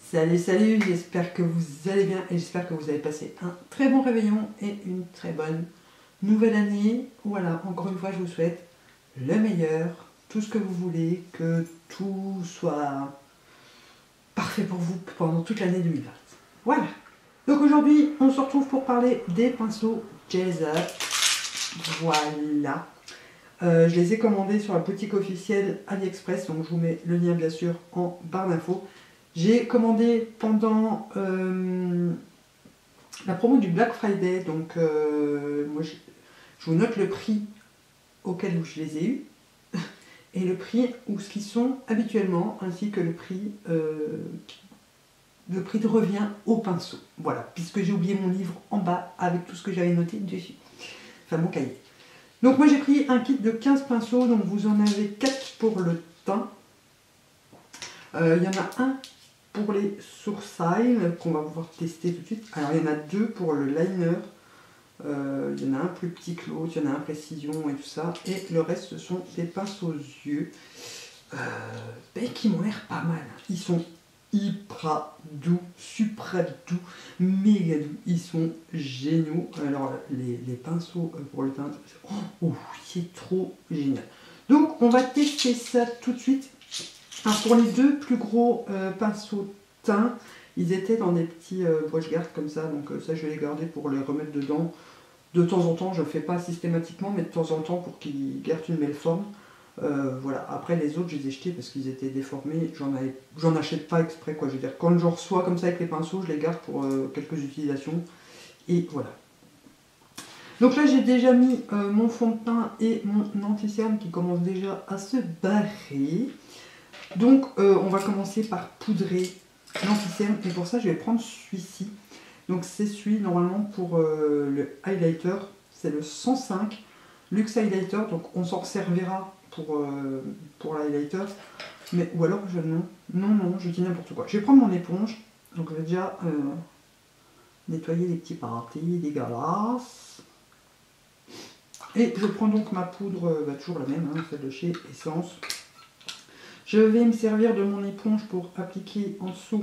Salut, salut, j'espère que vous allez bien et j'espère que vous avez passé un très bon réveillon et une très bonne nouvelle année. Voilà, encore une fois, je vous souhaite le meilleur, tout ce que vous voulez, que tout soit parfait pour vous pendant toute l'année 2020. Voilà. Donc aujourd'hui, on se retrouve pour parler des pinceaux Gezer. Voilà. Je les ai commandés sur la boutique officielle AliExpress, donc je vous mets le lien bien sûr en barre d'infos. J'ai commandé pendant la promo du Black Friday, donc moi je vous note le prix auquel je les ai eus et le prix où ce qu'ils sont habituellement, ainsi que le prix de revient au pinceau. Voilà, puisque j'ai oublié mon livre en bas avec tout ce que j'avais noté dessus, enfin mon cahier. Donc moi j'ai pris un kit de 15 pinceaux, donc vous en avez 4 pour le teint. Il y en a un pour les sourcils qu'on va pouvoir tester tout de suite. Alors il y en a 2 pour le liner. Il y en a un plus petit que l'autre, il y en a un précision et tout ça. Et le reste ce sont des pinceaux aux yeux qui m'ont l'air pas mal. Ils sont hyper doux, super doux, méga doux. Ils sont géniaux. Alors les pinceaux pour le teint, c'est trop génial. Donc on va tester ça tout de suite. Alors pour les 2 plus gros pinceaux teint, ils étaient dans des petits broche garde comme ça, donc ça je vais les garder pour les remettre dedans. De temps en temps, je ne fais pas systématiquement, mais de temps en temps pour qu'ils gardent une belle forme. Voilà. Après les autres, je les ai jetés parce qu'ils étaient déformés. J'en achète pas exprès, quoi. Je veux dire, quand je reçois comme ça avec les pinceaux, je les garde pour quelques utilisations. Et voilà. Donc là, j'ai déjà mis mon fond de teint et mon anti-cerne qui commence déjà à se barrer. Donc on va commencer par poudrer l'anti-cerne et pour ça je vais prendre celui-ci. Donc c'est celui normalement pour le highlighter, c'est le 105 Luxe Highlighter, donc on s'en servira pour l'highlighter, mais ou alors non, je dis n'importe quoi. Je vais prendre mon éponge, donc je vais déjà nettoyer les petits parties dégueulasses. Et je prends donc ma poudre, toujours la même, hein, celle de chez Essence. Je vais me servir de mon éponge pour appliquer en dessous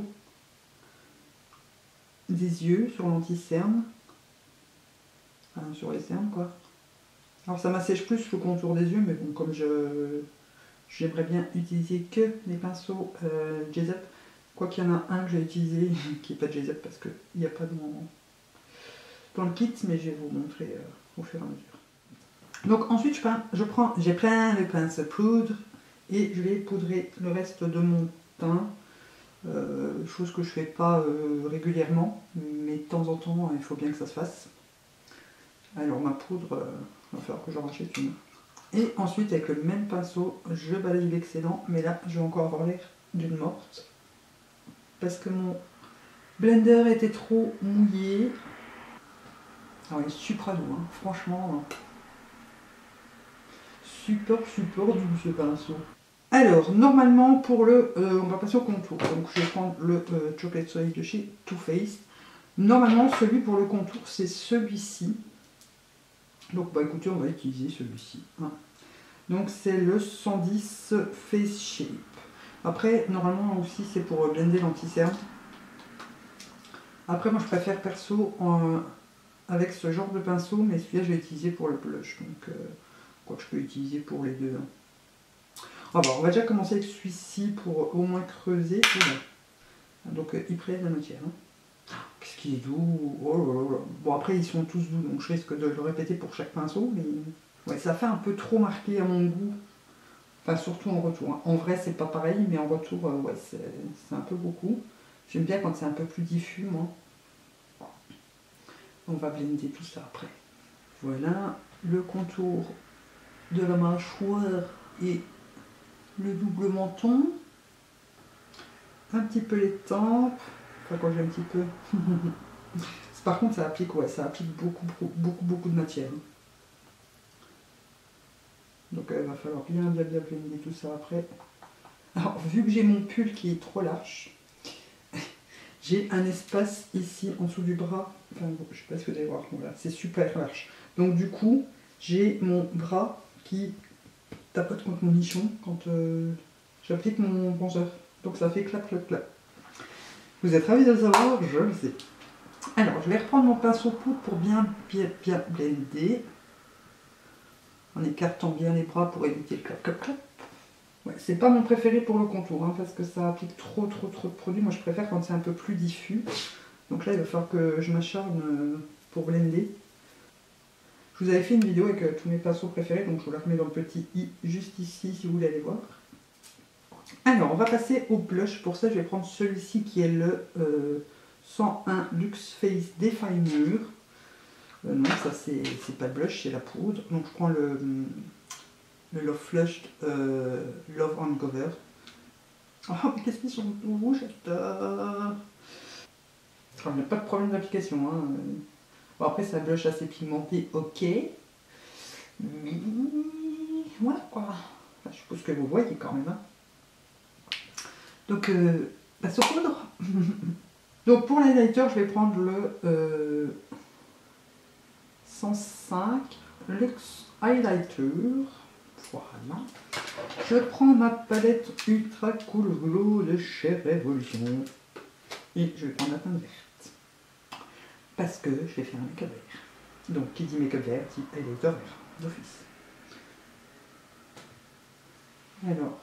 des yeux, sur l'anti-cerne. Enfin, sur les cernes, quoi. Alors ça m'assèche plus le contour des yeux, mais bon, comme j'aimerais bien utiliser que des pinceaux Gezer. Quoi qu'il y en a un que j'ai utilisé qui n'est pas de Gezer parce qu'il n'y a pas dans le kit, mais je vais vous montrer au fur et à mesure. Donc ensuite, j'ai plein de pinceaux poudre. Et je vais poudrer le reste de mon teint, chose que je ne fais pas régulièrement, mais de temps en temps il faut bien que ça se fasse. Alors ma poudre, il va falloir que j'en rachète une. Et ensuite avec le même pinceau, je balaye l'excédent, mais là je vais encore avoir l'air d'une morte. Parce que mon blender était trop mouillé. Alors il est super doux, hein. Franchement. Super doux ce pinceau. Alors, normalement, pour on va passer au contour. Donc, je vais prendre le Chocolate Soleil de chez Too Faced. Normalement, celui pour le contour, c'est celui-ci. Donc, bah écoutez, on va utiliser celui-ci. Hein. Donc, c'est le 110 Face Shape. Après, normalement aussi, c'est pour blender l'anti-cerne. Après, moi, je préfère perso avec ce genre de pinceau, mais celui-là, je vais utiliser pour le blush. Donc, quoi que je peux utiliser pour les deux. Hein. Ah bon, on va déjà commencer avec celui-ci pour au moins creuser. Donc il prélève la matière. Hein. Qu'est-ce qu'il est doux. Oh là là là. Bon après ils sont tous doux, donc je risque de le répéter pour chaque pinceau, mais ouais, ça fait un peu trop marqué à mon goût. Enfin surtout en retour. Hein. En vrai c'est pas pareil, mais en retour ouais, c'est un peu beaucoup. J'aime bien quand c'est un peu plus diffus, moi. On va blender tout ça après. Voilà le contour de la mâchoire et le double menton, un petit peu les tempes, enfin quand j'ai un petit peu. Par contre ça applique, ouais, ça applique beaucoup de matière. Donc il va falloir bien blender tout ça après. Alors vu que j'ai mon pull qui est trop large, j'ai un espace ici en dessous du bras, enfin je sais pas si vous allez voir, voilà, c'est super large. Donc du coup j'ai mon bras qui tapote contre mon nichon quand j'applique mon bronzer. Donc ça fait clap clap clap. Vous êtes ravis de le savoir, je le sais. Alors, je vais reprendre mon pinceau poudre pour bien blender. En écartant bien les bras pour éviter le clap clap clap. Ouais, c'est pas mon préféré pour le contour, hein, parce que ça applique trop de produits. Moi, je préfère quand c'est un peu plus diffus. Donc là, il va falloir que je m'acharne pour blender. Je vous avais fait une vidéo avec tous mes pinceaux préférés, donc je vous la remets dans le petit i juste ici si vous voulez aller voir. Alors, on va passer au blush. Pour ça, je vais prendre celui-ci qui est le 101 Luxe Face Definer. Non, ça c'est pas le blush, c'est la poudre. Donc je prends le Love Flushed Love Uncover. Oh, mais qu'est-ce qu'ils sont rouges, j'adore. Il n'y a pas de problème d'application. Hein. Bon, après, c'est un blush assez pigmenté, ok. Mais voilà quoi. Enfin, je suppose que vous voyez quand même. Hein. Donc, passe au poudre. Donc, pour l'highlighter, je vais prendre le 105 Luxe Highlighter. Voilà. Je prends ma palette Ultra Cool Glow de chez Revolution. Et je vais prendre la teinte verte. Parce que je vais faire un make-up vert. Donc, qui dit make-up vert, dit highlighter vert, d'office. Alors.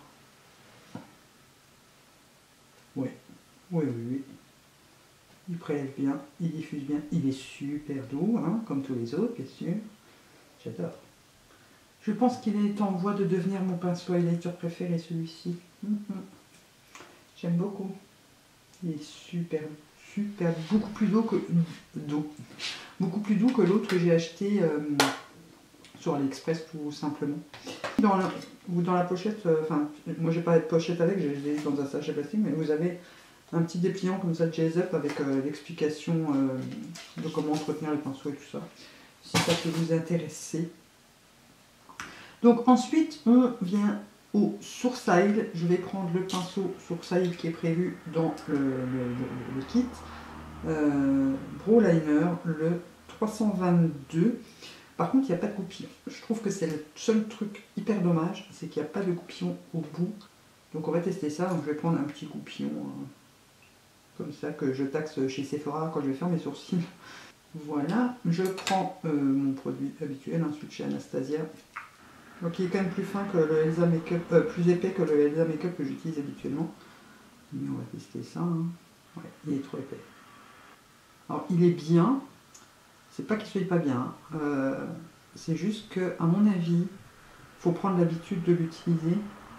Oui. Il prélève bien, il diffuse bien. Il est super doux, hein, comme tous les autres, bien sûr. J'adore. Je pense qu'il est en voie de devenir mon pinceau highlighter préféré, celui-ci. J'aime beaucoup. Il est super, beaucoup plus doux que beaucoup plus doux que l'autre que j'ai acheté sur AliExpress tout simplement. Dans la pochette, moi j'ai pas de pochette avec, j'ai dans un sachet plastique, mais vous avez un petit dépliant comme ça de Jazz-Up avec l'explication de comment entretenir les pinceaux et tout ça, si ça peut vous intéresser. Donc ensuite, on vient au sourcil. Je vais prendre le pinceau sourcil qui est prévu dans le kit. Brow Liner, le 322. Par contre, il n'y a pas de goupillon. Je trouve que c'est le seul truc hyper dommage, c'est qu'il n'y a pas de goupillon au bout. Donc on va tester ça. Donc je vais prendre un petit goupillon comme ça que je taxe chez Sephora quand je vais faire mes sourcils. Voilà, je prends mon produit habituel, ensuite chez Anastasia. Donc il est quand même plus fin que le Elsa Makeup, plus épais que le Elsa Makeup que j'utilise habituellement. Mais on va tester ça. Hein. Ouais, il est trop épais. Alors il est bien. C'est pas qu'il soit pas bien. C'est juste que, à mon avis, il faut prendre l'habitude de l'utiliser.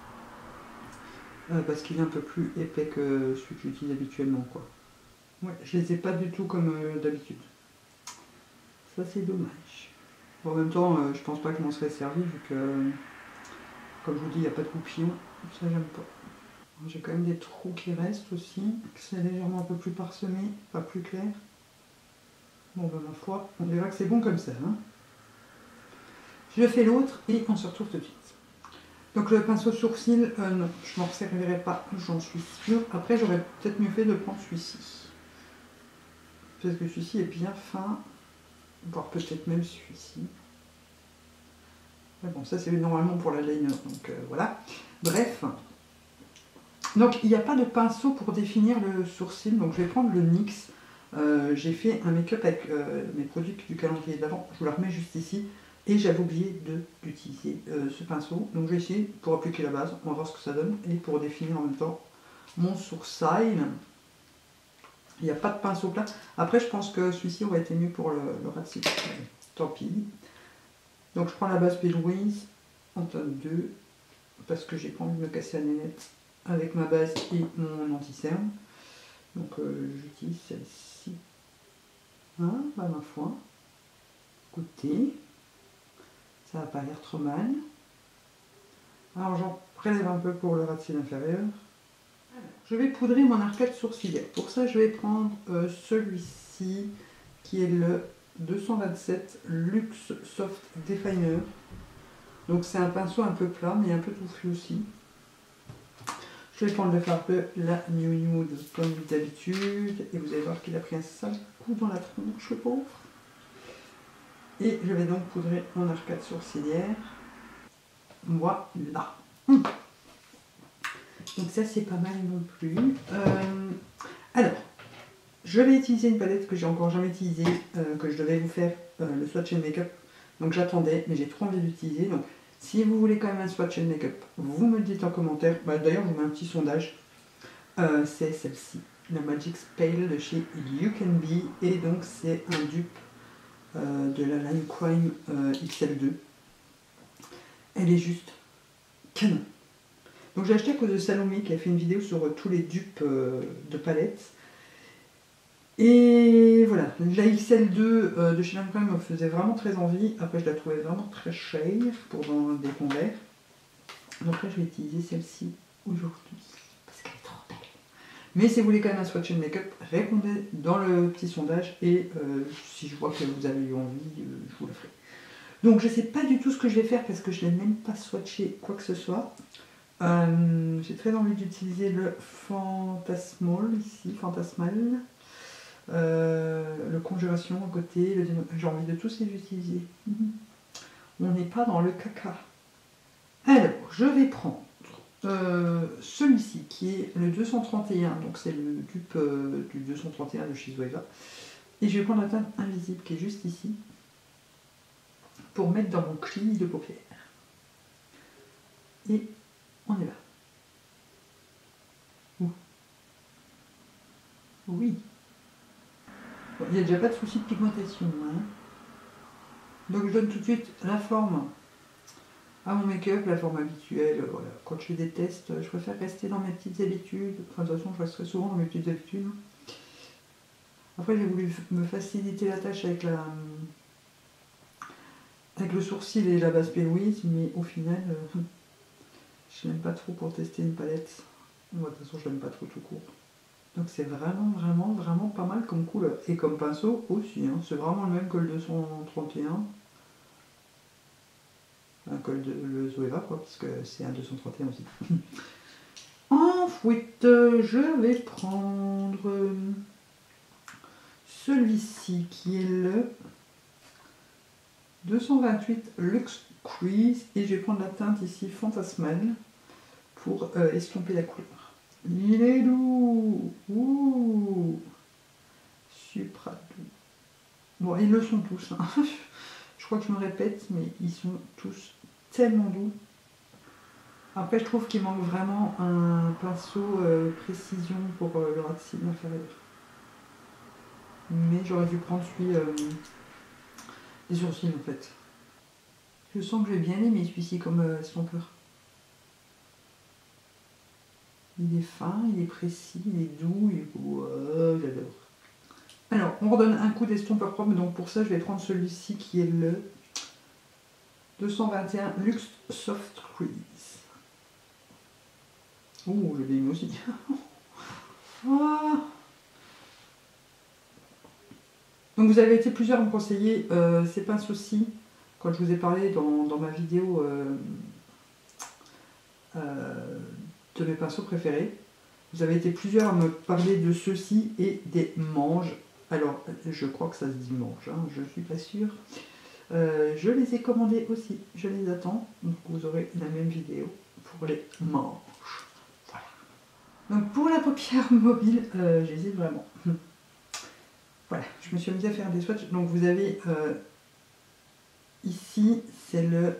Parce qu'il est un peu plus épais que celui que j'utilise habituellement, quoi. Ouais, je les ai pas du tout comme d'habitude. Ça c'est dommage. Bon, en même temps, je pense pas que je m'en serais servi vu que, comme je vous dis, il n'y a pas de goupillon. Ça j'aime pas. J'ai quand même des trous qui restent aussi. C'est légèrement un peu plus parsemé, pas plus clair. Bon ben ma foi, on verra que c'est bon comme ça. Hein. Je fais l'autre et on se retrouve tout de suite. Donc le pinceau sourcil, non, je m'en servirai pas, j'en suis sûre. Après j'aurais peut-être mieux fait de prendre celui-ci. Parce que celui-ci est bien fin, voire peut-être même celui-ci. Mais bon, ça c'est normalement pour la liner, donc voilà. Bref. Donc il n'y a pas de pinceau pour définir le sourcil, donc je vais prendre le NYX. J'ai fait un make-up avec mes produits du calendrier d'avant, je vous la remets juste ici. Et j'avais oublié d'utiliser ce pinceau. Donc je vais essayer pour appliquer la base, on va voir ce que ça donne. Et pour définir en même temps mon sourcil. Il n'y a pas de pinceau plat. Après je pense que celui-ci aurait été mieux pour le ras de cils. Tant pis. Donc je prends la base P. Louise en tonne 2. Parce que j'ai pas envie de me casser la nénette avec ma base et mon anti-cerne. Donc j'utilise celle-ci. Hein, bah ma foi. Écoutez. Ça n'a pas l'air trop mal. Alors j'en prélève un peu pour le ras de cils inférieur. Je vais poudrer mon arcade sourcilière. Pour ça, je vais prendre celui-ci qui est le 227 Luxe Soft Definer. Donc c'est un pinceau un peu plat mais un peu touffu aussi. Je vais prendre le fardeau la New Nude comme d'habitude. Et vous allez voir qu'il a pris un sale coup dans la tronche, le pauvre. Et je vais donc poudrer mon arcade sourcilière. Voilà. Donc ça c'est pas mal non plus. Alors, je vais utiliser une palette que j'ai encore jamais utilisée, que je devais vous faire le swatch and make-up. Donc j'attendais, mais j'ai trop envie d'utiliser. Donc si vous voulez quand même un swatch and make-up, vous me le dites en commentaire. D'ailleurs, je vous mets un petit sondage. C'est celle-ci, la Magic Pale de chez You Can Be. Et donc c'est un dupe de la Line Crime XL2. Elle est juste canon. Donc j'ai acheté à cause de Salomé qui a fait une vidéo sur tous les dupes de palettes. Et voilà, la XL2 de chez Line Crime me faisait vraiment très envie. Après je la trouvais vraiment très chère pour dans des converts. Donc là je vais utiliser celle-ci aujourd'hui parce qu'elle est trop belle. Mais si vous voulez quand même un swatch and make-up, répondez dans le petit sondage et si je vois que vous avez eu envie, je vous le ferai. Donc je ne sais pas du tout ce que je vais faire parce que je n'ai même pas swatché quoi que ce soit. J'ai très envie d'utiliser le Fantasmal ici, Fantasmal. Le Conjuration à côté, j'ai envie de tous les utiliser. On n'est pas dans le caca. Alors, je vais prendre celui-ci qui est le 231, donc c'est le dupe du 231 de chez Zoeva. Et je vais prendre la teinte invisible qui est juste ici pour mettre dans mon cli de paupières. Et on y va. Oui. Bon, il n'y a déjà pas de souci de pigmentation. Hein. Donc je donne tout de suite la forme à mon make-up, la forme habituelle. Voilà. Quand je fais des tests, je préfère rester dans mes petites habitudes. Enfin, de toute façon, je resterai souvent dans mes petites habitudes. Après, j'ai voulu me faciliter la tâche avec le sourcil et la base P-Louise, mais au final, je n'aime pas trop pour tester une palette. Moi, de toute façon, je n'aime pas trop tout court. Donc c'est vraiment pas mal comme couleur. Et comme pinceau aussi, hein. C'est vraiment le même que le 231. Que le Zoeva, quoi, parce que c'est un 231 aussi. Ensuite, je vais prendre celui-ci qui est le 228 Luxe Crease. Et je vais prendre la teinte ici Fantasmal pour estomper la couleur. Il est doux. Ouh. Supra doux. Bon, ils le sont tous. Hein. Je crois que je me répète, mais ils sont tous tellement doux. Après, je trouve qu'il manque vraiment un pinceau précision pour le ras de cils inférieur. Mais j'aurais dû prendre celui des sourcils en fait. Je sens que je vais bien aimer celui-ci comme estompeur. Il est fin, il est précis, il est doux, il est beau. J'adore. Alors, on redonne un coup d'estompeur propre. Donc pour ça, je vais prendre celui-ci qui est le 221 Luxe Soft Crease. Ouh, je l'ai aimé aussi. Ah. Donc vous avez été plusieurs à me conseiller ces pinceaux-ci quand je vous ai parlé dans ma vidéo de mes pinceaux préférés. Vous avez été plusieurs à me parler de ceux-ci et des manges. Alors, je crois que ça se dit mange, hein, je ne suis pas sûre. Je les ai commandés aussi, je les attends. Donc vous aurez la même vidéo pour les manges. Voilà. Donc pour la paupière mobile, j'hésite vraiment. Voilà, je me suis amusée à faire des swatchs. Donc vous avez ici, c'est le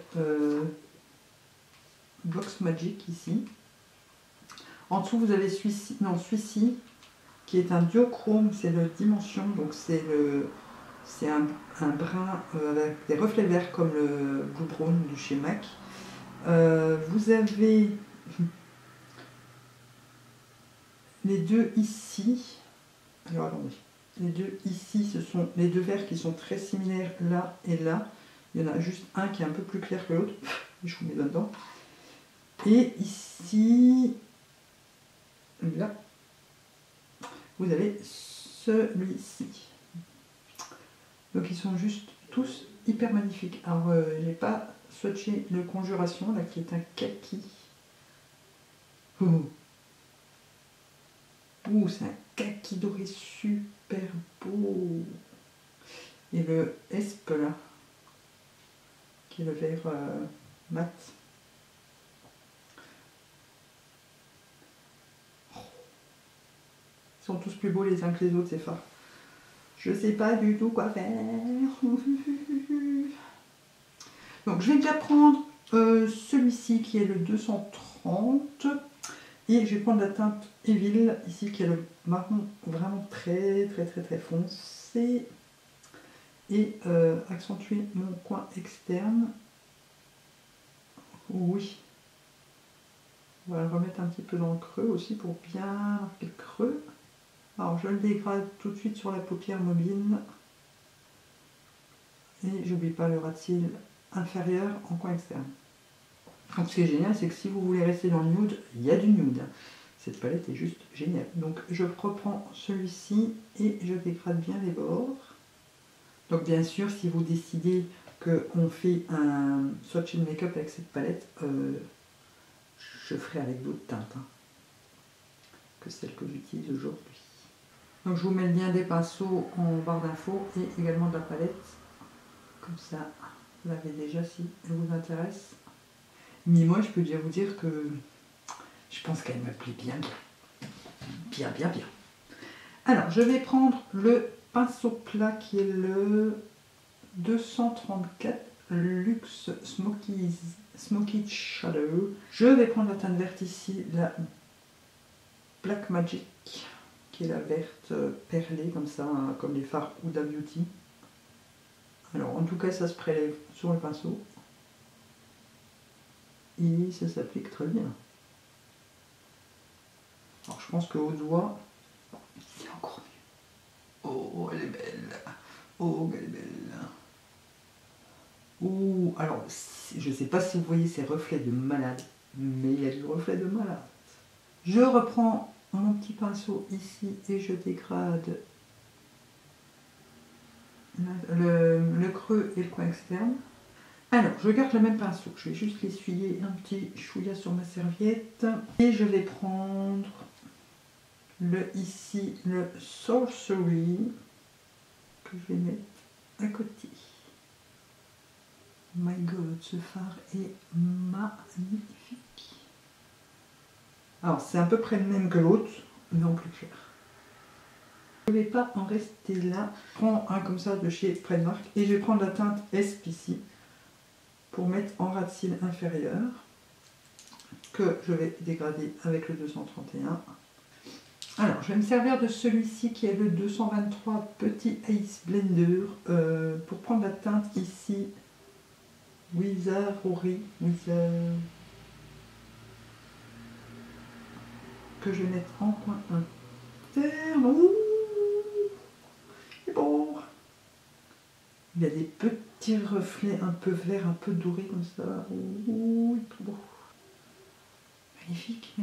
Box Magic ici. En dessous, vous avez celui-ci qui est un duochrome, c'est le Dimension. Donc c'est un brun avec des reflets verts comme le Blue Brown de chez MAC. Vous avez les deux ici. Alors attendez. Les deux ici, ce sont les deux verts qui sont très similaires là et là. Il y en a juste un qui est un peu plus clair que l'autre. Je vous mets là-dedans. Et ici, là, vous avez celui-ci. Donc ils sont juste tous hyper magnifiques. Alors j'ai pas swatché le Conjuration, là qui est un kaki. Ouh, c'est un kaki doré super beau. Et le Esp là, qui est le vert mat. Ils sont tous plus beaux les uns que les autres, ces fards. Je sais pas du tout quoi faire. Donc je vais déjà prendre celui-ci qui est le 230. Et je vais prendre la teinte Evil ici qui est le marron vraiment très foncé. Et accentuer mon coin externe. Oui. On va le remettre un petit peu dans le creux aussi pour bien marquer le creux. Alors je le dégrade tout de suite sur la paupière mobile. Et j'oublie pas le ras de cils inférieur en coin externe. Donc ce qui est génial, c'est que si vous voulez rester dans le nude, il y a du nude. Cette palette est juste géniale. Donc je reprends celui-ci et je dégrade bien les bords. Donc bien sûr, si vous décidez qu'on fait un swatch and make-up avec cette palette, je ferai avec d'autres teintes que celles que j'utilise aujourd'hui. Donc je vous mets le lien des pinceaux en barre d'infos et également de la palette. Comme ça, vous l'avez déjà si elle vous intéresse. Mais moi, je peux déjà vous dire que je pense qu'elle me plaît bien. Bien. Alors, je vais prendre le pinceau plat qui est le 234 Luxe Smoky Shadow. Je vais prendre la teinte verte ici, la Black Magic, qui est la verte perlée comme ça, hein, comme les fards Huda Beauty. Alors, en tout cas, ça se prélève sur le pinceau. Et ça s'applique très bien. Alors je pense qu'au doigt, c'est encore mieux. Oh, elle est belle. Oh, elle est belle. Oh, alors, je ne sais pas si vous voyez ces reflets de malade, mais il y a du reflet de malade. Je reprends mon petit pinceau ici et je dégrade le creux et le coin externe. Alors, je garde le même pinceau, je vais juste l'essuyer un petit chouïa sur ma serviette. Et je vais prendre ici le Sorcery, que je vais mettre à côté. Oh my god, ce fard est magnifique. Alors, c'est à peu près le même que l'autre, mais en plus clair. Je ne vais pas en rester là. Je prends un comme ça de chez Primark et je vais prendre la teinte SPC pour mettre en ras de cils inférieur que je vais dégrader avec le 231. Alors, je vais me servir de celui-ci qui est le 223 Petit Ice Blender pour prendre la teinte ici Wizardry que je vais mettre en coin interne. Ouh, c'est beau. Il y a des petits reflets un peu verts, un peu dorés comme ça. Ouh, il est trop beau. Magnifique.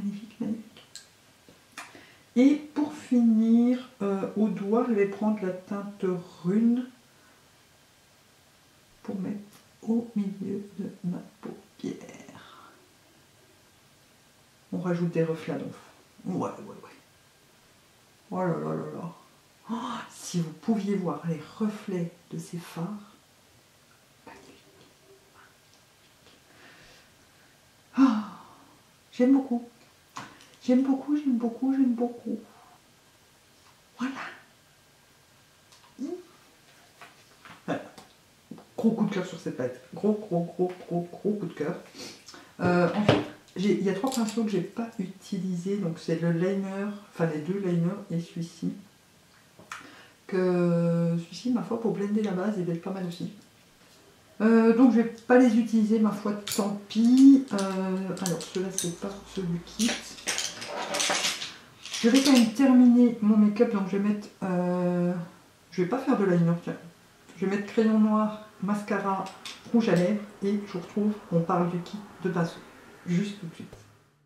Et pour finir, au doigt, je vais prendre la teinte Rune pour mettre au milieu de ma paupière. On rajoute des reflets à l'enfant. Ouais. Oh là là. Oh, si vous pouviez voir les reflets de ces fards, magnifique. Oh, j'aime beaucoup. Voilà. Gros coup de cœur sur cette palette. Gros coup de cœur. En fait, il y a 3 pinceaux que j'ai pas utilisés. Donc c'est le liner, enfin les 2 liners et celui-ci. Celui-ci, ma foi, pour blender la base, il va être pas mal aussi. Donc je vais pas les utiliser, ma foi, tant pis. Alors ceux-là, c'est pas ceux du kit. Je vais quand même terminer mon make-up, donc je vais mettre... je vais pas faire de liner, tiens. Je vais mettre crayon noir, mascara, rouge à lèvres et je vous retrouve, on parle du kit de pinceau. Juste tout de suite.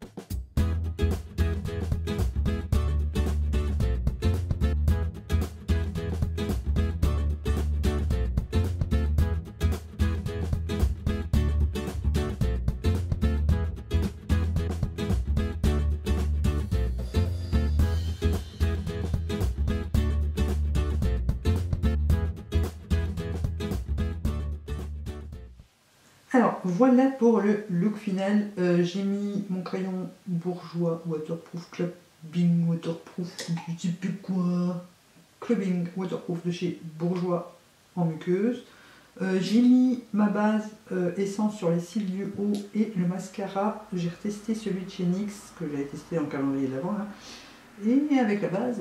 Alors voilà pour le look final. J'ai mis mon crayon bourgeois Waterproof Club Clubbing Waterproof, je sais plus quoi. Clubbing Waterproof de chez Bourjois en muqueuse. J'ai mis ma base essence sur les cils du haut et le mascara. J'ai retesté celui de chez NYX que j'avais testé dans le calendrier d'avant là. Et avec la base,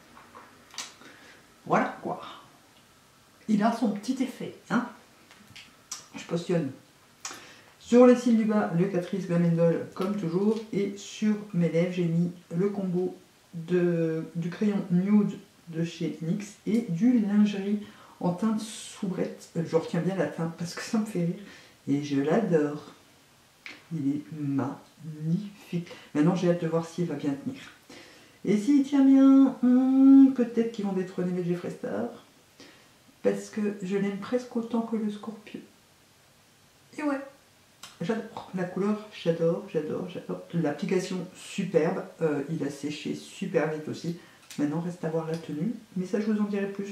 voilà quoi. Il a son petit effet, hein. Je potionne. Sur les cils du bas, le Catrice Glamendol comme toujours. Et sur mes lèvres, j'ai mis le combo du crayon nude de chez NYX et du lingerie en teinte soubrette. Je retiens bien la teinte parce que ça me fait rire. Et je l'adore. Il est magnifique. Maintenant, j'ai hâte de voir s'il va bien tenir. Et s'il tient bien, peut-être qu'ils vont détrôner mes Jeffree Star. Parce que je l'aime presque autant que le Scorpio. Et ouais, j'adore la couleur, j'adore. L'application superbe, il a séché super vite aussi. Maintenant, reste à voir la tenue. Mais ça, je vous en dirai plus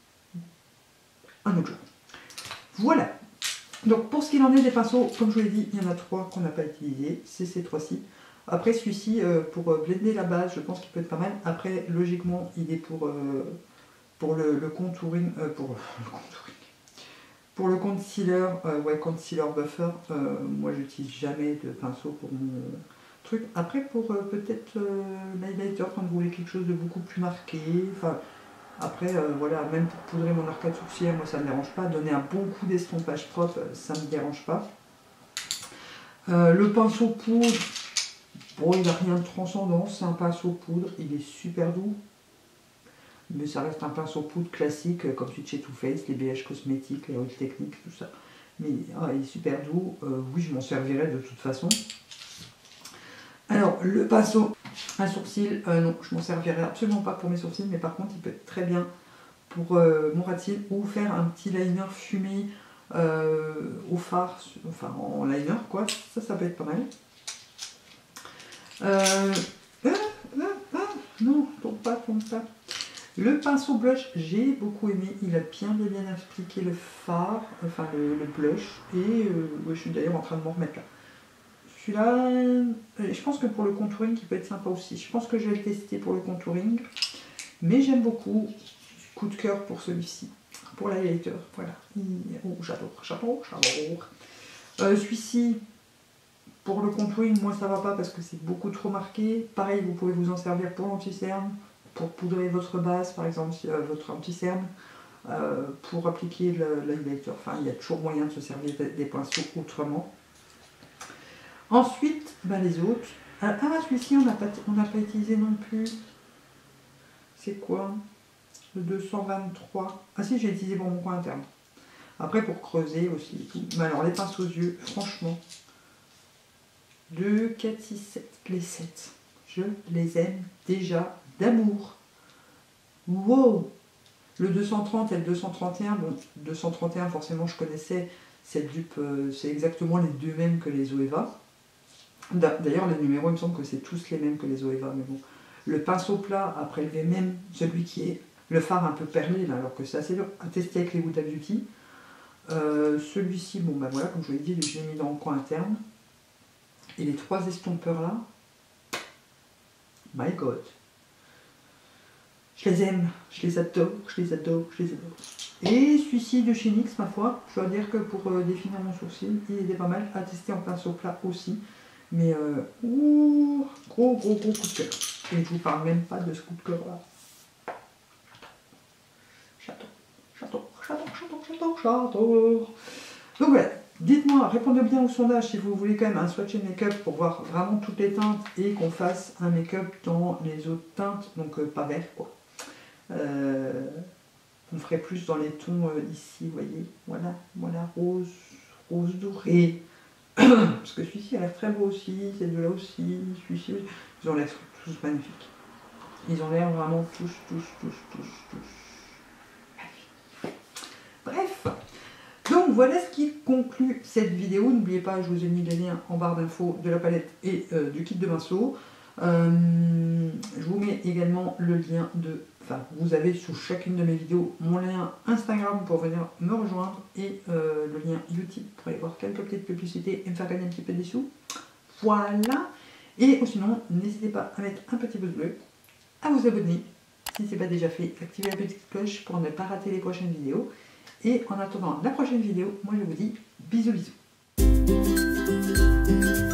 un autre jour. Voilà. Donc, pour ce qu'il en est des pinceaux, comme je vous l'ai dit, il y en a 3 qu'on n'a pas utilisés. C'est ces 3-ci. Après, celui-ci, pour blender la base, je pense qu'il peut être pas mal. Après, logiquement, il est pour le contouring. Pour le concealer, ouais, concealer buffer, moi j'utilise jamais de pinceau pour mon truc. Après pour peut-être l'highlighter quand vous voulez quelque chose de beaucoup plus marqué. Enfin, après voilà, même pour poudrer mon arcade sourcilière, moi ça me dérange pas. Donner un bon coup d'estompage propre, ça me dérange pas. Le pinceau poudre, bon il n'a rien de transcendant, c'est un pinceau poudre, il est super doux. Mais ça reste un pinceau poudre classique, comme celui de chez Too Faced, les BH cosmétiques, les Oil Techniques, tout ça. Mais il est super doux. Oui, je m'en servirai de toute façon. Alors, le pinceau à sourcils, non, je m'en servirai absolument pas pour mes sourcils, mais par contre, il peut être très bien pour mon ras de cils ou faire un petit liner fumé au fard, enfin en liner, quoi. Ça peut être pas mal. Non, tombe pas. Le pinceau blush, j'ai beaucoup aimé, il a bien appliqué le fard, enfin le blush, et ouais, je suis d'ailleurs en train de m'en remettre là. Celui-là, je pense que pour le contouring, il peut être sympa aussi. Je pense que je vais le tester pour le contouring, mais j'aime beaucoup. Coup de cœur pour celui-ci, pour l'highlighter, voilà. Oh, j'adore. Celui-ci, pour le contouring, moi ça va pas parce que c'est beaucoup trop marqué. Pareil, vous pouvez vous en servir pour l'anti-cerne, pour poudrer votre base, par exemple, votre anti-cerne, pour appliquer l'highlighter. Enfin, il y a toujours moyen de se servir des pinceaux autrement. Ensuite, les autres. Ah, celui-ci, on n'a pas utilisé non plus. C'est quoi? Le 223. Ah si, j'ai utilisé pour mon coin interne. Après, pour creuser aussi et tout. Mais alors, les pinceaux aux yeux, franchement, 2, 4, 6, 7. Les 7. Je les aime déjà d'amour. Wow! Le 230 et le 231, bon, 231 forcément je connaissais, cette dupe, c'est exactement les deux mêmes que les Zoeva. D'ailleurs les numéros il me semble que c'est tous les mêmes que les Zoeva, mais bon. Le pinceau plat à prélever même celui qui est le fard un peu perlé, là, alors que c'est assez dur à tester avec les Huda Beauty. Celui-ci, bon voilà, comme je vous l'ai dit, je l'ai mis dans le coin interne. Et les 3 estompeurs là, my god! Je les aime, je les adore. Et celui-ci de chez NYX, ma foi, je dois dire que pour définir mon sourcil, il était pas mal à tester en pinceau plat aussi. Mais gros coup de cœur. Et je vous parle même pas de ce coup de cœur là. J'adore. Donc voilà, dites-moi, répondez bien au sondage si vous voulez quand même un swatch make-up pour voir vraiment toutes les teintes et qu'on fasse un make-up dans les autres teintes, donc pas vert quoi. On ferait plus dans les tons ici, vous voyez, voilà, rose doré. Parce que celui-ci a l'air très beau aussi, ces deux-là aussi, celui-ci, ils ont l'air tous magnifiques. Ils ont l'air vraiment tous. Bref, donc voilà ce qui conclut cette vidéo. N'oubliez pas, je vous ai mis les liens en barre d'infos de la palette et du kit de pinceau. Je vous mets également le lien vous avez sous chacune de mes vidéos mon lien Instagram pour venir me rejoindre et le lien YouTube pour aller voir quelques petites publicités et me faire gagner un petit peu des sous. Voilà. Et sinon, n'hésitez pas à mettre un petit pouce bleu, à vous abonner si ce n'est pas déjà fait, activez la petite cloche pour ne pas rater les prochaines vidéos. Et en attendant la prochaine vidéo, moi je vous dis bisous bisous.